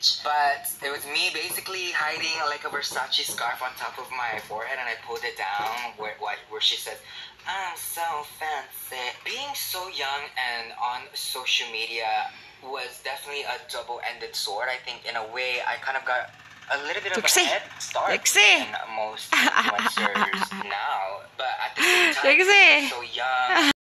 But it was me basically hiding like a Versace scarf on top of my forehead, and I pulled it down where she says, "I'm so fancy." Being so young and on social media was definitely a double-ended sword. I think in a way I kind of got a little bit of a head start Trexie. than most influencers now, but at the same time, Trexie. so young.